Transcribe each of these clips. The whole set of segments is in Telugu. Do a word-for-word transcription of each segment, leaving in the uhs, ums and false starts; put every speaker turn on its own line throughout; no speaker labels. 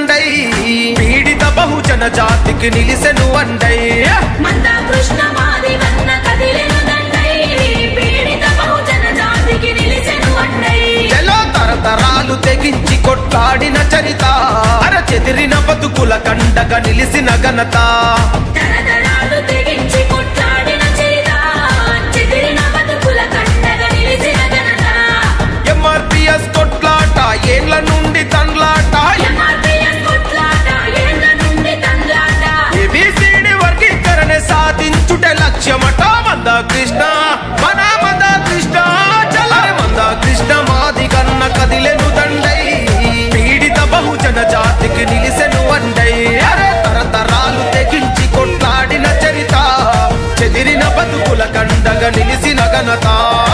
దండై పీడిత బహుజన జాతికి నిలిసెను అండై
మందకృష్ణ మాదిగన్న కదిలెను దండై పీడిత బహుజన జాతికి నిలిసెను అండై
చెలో తరతరాలు తెగించి కొట్లాడిన చరిత అర చెదిరిన బతుకుల కండగా నిలిసిన ఘనత
తరతరాలు తెగించి కొట్లాడిన చరిత చెదిరిన బతుకుల కండగా నిలిసిన ఘనత
ఎంఆర్పిఎస్ కొట్లాట ఏళ్ల నుండి తన్లాట
ఎంఆర్పిఎస్ కొట్లాట ఏళ్ల నుండి తన్లాట
ఏబిసిడి వర్గీకరణ సాధించుటే లక్ష్యమట మందకృష్ణ మన మందకృష్ణ చలరే మందకృష్ణ మాదిగన్న కదిలెను దండై పీడిత బహుజన జాతికి నిలిసెను అండై అరే తరతరాలు తెగించి కొట్లాడిన చరిత చెదిరిన బతుకుల కండగా నిలిసిన ఘనత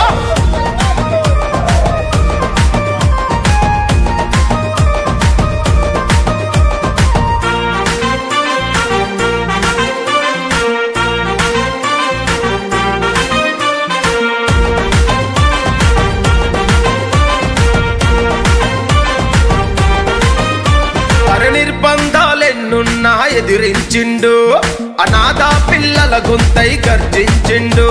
నిర్బంధాలెన్నున్నా ఎదిరించిండు అనాథ పిల్లల గొంతై గర్జించిండు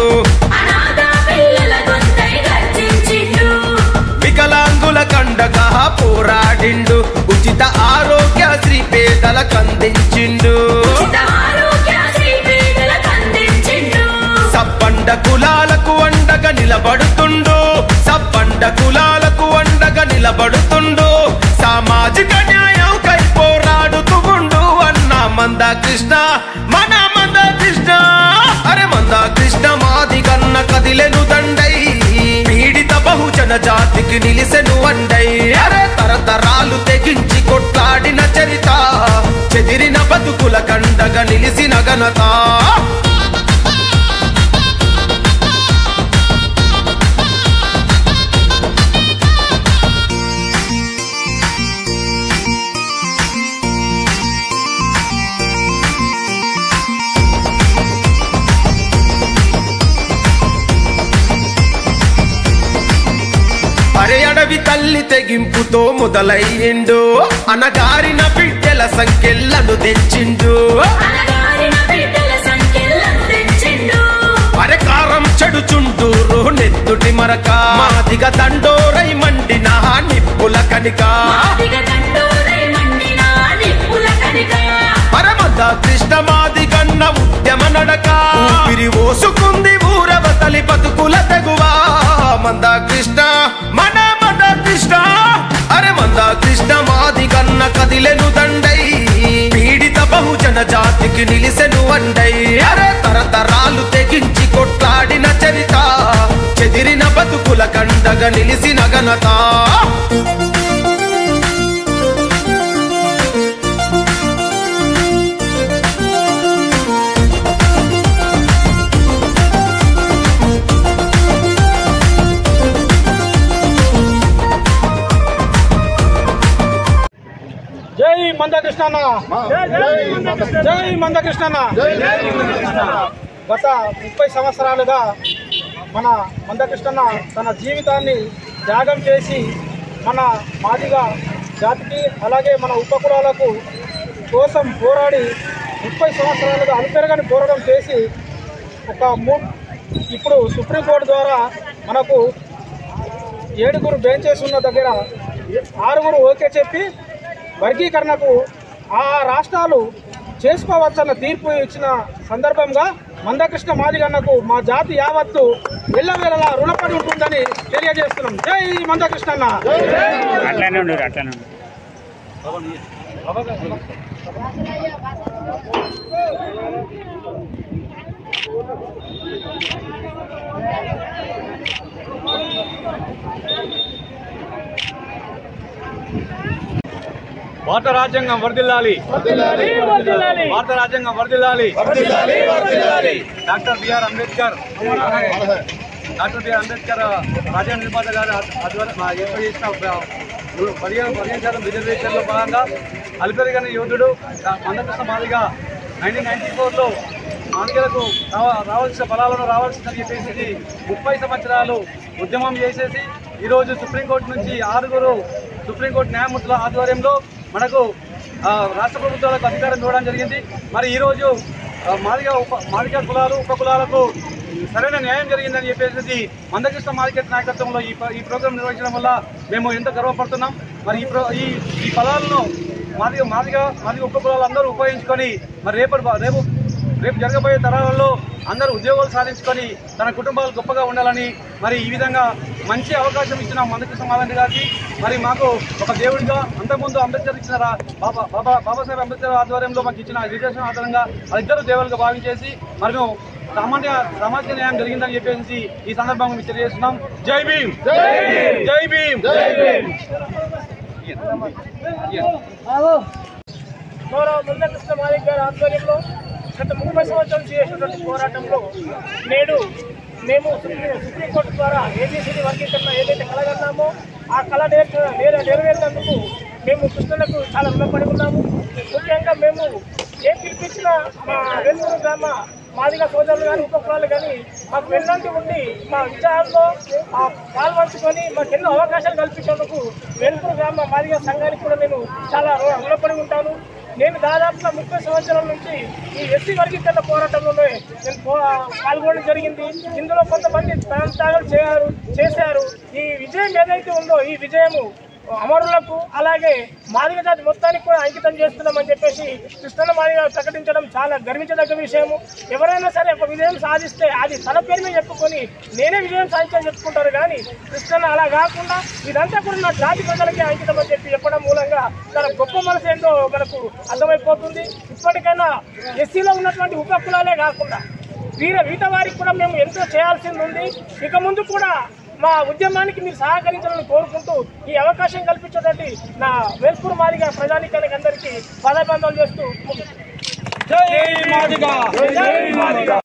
వికలాంగుల కండగా పోరాడిండు ఉచిత ఆరోగ్య శ్రీ పేదలకు అందించిండు సబ్బండ కులాలకు అండగా నిలబడుతుండు సబ్బండ కులాలకు అండగా నిలబడుతుండు సామాజిక న్యాయం కై పోరాడుతూ ఉండు అన్న మందకృష్ణ మన మందకృష్ణ అరే మందకృష్ణ మాదిగన్న కదిలెను దండై పీడిత బహుజన జాతికి నిలిసెను అండై అరే తరతరాలు తెగించి కొట్లాడిన చరిత చెదిరిన బతుకుల కండగా నిలిసిన ఘనత అడవి తల్లి తెగింపుతో మొదలయ్యిండు అనగారిన బిడ్డల సంఖ్యలను తెచ్చిండు అరకారం చెడుచుండూరు నెత్తుటి మరక మాదిగ దండోరై మండిన నిప్పుల కనిక మందకృష్ణ మాదిగన్న ఉద్యమ నడక ఊపిరి ఓసుకుంది ఊరవతలి బతుకుల తెగువా మందకృష్ణ మన మందకృష్ణ అరే మందకృష్ణ మాదిగన్న కదిలెను దండై పీడిత బహుజన జాతికి నిలిసెను అండై అరే తరతరాలు తెగించి కొట్లాడిన చరిత చెదిరిన బతుకుల కండగా నిలిసిన ఘనత
జై మందకృష్ణ జై మందకృష్ణ గత ముప్పై సంవత్సరాలుగా మన మందకృష్ణ తన జీవితాన్ని త్యాగం చేసి మన మాదిగ జాతికి అలాగే మన ఉపకులాలకు కోసం పోరాడి ముప్పై సంవత్సరాలుగా అలుపెరగని పోరాటం చేసి ఒక మూ ఇప్పుడు సుప్రీంకోర్టు ద్వారా మనకు ఏడుగురు బెంచెస్ ఉన్న దగ్గర ఆరుగురు ఓకే చెప్పి వర్గీకరణకు ఆ రాష్ట్రాలు చేసుకోవచ్చన్న తీర్పు ఇచ్చిన సందర్భంగా మందకృష్ణ మాదిగన్నకు మా జాతి యావత్తు ఎల్లవేళలా రుణపడి ఉంటుందని తెలియజేస్తున్నాం. జై మందకృష్ణ అన్న.
అట్లానే ఉండరు అట్లానే ఉండరు
భారత రాజ్యాంగం వర్ధిల్లాలి, భారత రాజ్యాంగం వర్ధిల్లాలి. Doctor BR Ambedkar doctor BR Ambedkar రాజ్యాంగ నిర్మాత గారు ఏర్పాటు చేసిన పదిహేను పదిహేను శాతం రిజర్వేషన్లో భాగంగా అల్పెరగని యోధుడు మందకృష్ణ మాదిగ నైన్టీన్ నైన్టీ ఫోర్లో మాదిగలకు రావాల్సిన ఫలాలను రావాల్సిందని చెప్పేసి ముప్పై సంవత్సరాలు ఉద్యమం చేసేసి ఈరోజు సుప్రీంకోర్టు నుంచి ఆరుగురు సుప్రీంకోర్టు న్యాయమూర్తుల ఆధ్వర్యంలో మనకు రాష్ట్ర ప్రభుత్వాలకు అధికారం ఇవ్వడం జరిగింది. మరి ఈరోజు మాదిగ ఉప మాదిగ కులాలు ఉప కులాలకు సరైన న్యాయం జరిగిందని చెప్పేసి మందకృష్ణ మార్కెట్ నాయకత్వంలో ఈ ఈ ప్రోగ్రాం నిర్వహించడం వల్ల మేము ఎంతో గర్వపడుతున్నాం. మరి ఈ ప్రో ఈ ఈ పదాలను మాదిగ మాదిగ మాదిగ ఉప కులాలు అందరూ ఉపయోగించుకొని మరి రేపు రేపు రేపు జరగబోయే తరాలలో అందరూ ఉద్యోగాలు సాధించుకొని తన కుటుంబాలు గొప్పగా ఉండాలని మరి ఈ విధంగా మంచి అవకాశం ఇచ్చిన మందకృష్ణ మాదండి గారికి మరి మాకు ఒక దేవుడిగా అంతకుముందు అంబేద్కర్ ఇచ్చిన బాబా బాబా బాబాసాహెబ్ అంబేద్కర్ ఆధ్వర్యంలో మాకు ఇచ్చిన రిజర్వేషన్ ఆధారంగా ఇద్దరు దేవులుగా భావించేసి మరి మేము సామాన్య సామాజిక న్యాయం జరిగిందని చెప్పేసి ఈ సందర్భంగా మేము తెలియజేస్తున్నాం. జై భీమ్, జై భీమ్, జై భీమ్.
గౌరవ మందకృష్ణ మాదిగ గారి ఆధ్వర్యంలో గత ముప్పై సంవత్సరాలు చేసినటువంటి పోరాటంలో నేడు మేము సుప్రీంకోర్టు ద్వారా ఏబీసీడీ వర్గీకరణ ఏదైతే కలగన్నామో ఆ కళ నేర నెరవేరినందుకు మేము కృష్ణులకు చాలా రుణపడి ఉన్నాము. ముఖ్యంగా మేము ఏ పిలిపించిన మా వెలుగురు గ్రామ మాదిగ సోదరులు కానీ ఉపకులాలు కానీ మాకు వెన్నంటి ఉండి మా విజయాల్లో పాల్పంచుకొని మాకు ఎన్నో అవకాశాలు కల్పించేందుకు వెలుగురు గ్రామ మాదిగ సంఘానికి కూడా నేను చాలా రుణపడి ఉంటాను. నేను దాదాపుగా ముప్పై సంవత్సరాల నుంచి ఈ ఎస్సీ వర్గీకరణ పోరాటంలోనే నేను పాల్గొనడం జరిగింది. ఇందులో కొంతమంది త్యాగాలు చేయారు చేశారు. ఈ విజయం ఏదైతే ఉందో ఈ విజయము అమరులకు అలాగే మాదిగ జాతి మొత్తానికి కూడా అంకితం చేస్తున్నామని చెప్పేసి కృష్ణ మాదిగ ప్రకటించడం చాలా గర్వించదగ్గ విషయము. ఎవరైనా సరే ఒక విజయం సాధిస్తే అది తన పేరు మీద చెప్పుకొని నేనే విజయం సాధించని చెప్పుకుంటారు. కానీ కృష్ణ అలా కాకుండా ఇదంతా కూడా నా జాతి ప్రజలకే అంకితం అని చెప్పి చెప్పడం మూలంగా తన గొప్ప మనసు ఏంటో మనకు అర్థమైపోతుంది. ఇప్పటికైనా ఎస్సీలో ఉన్నటువంటి ఉప కులాలే కాకుండా వీర వీట వారికి కూడా మేము ఎంతో చేయాల్సింది ఉంది. ఇక ముందు కూడా మా ఉద్యమానికి మీరు సహకరించాలని కోరుకుంటూ ఈ అవకాశం కల్పించేటట్టు నా వేల్పూర్ మాదిగ ప్రజానికానికి అందరికీ పాదాబంధాలు చేస్తూ
జై మాదిగ, జై మాదిగ.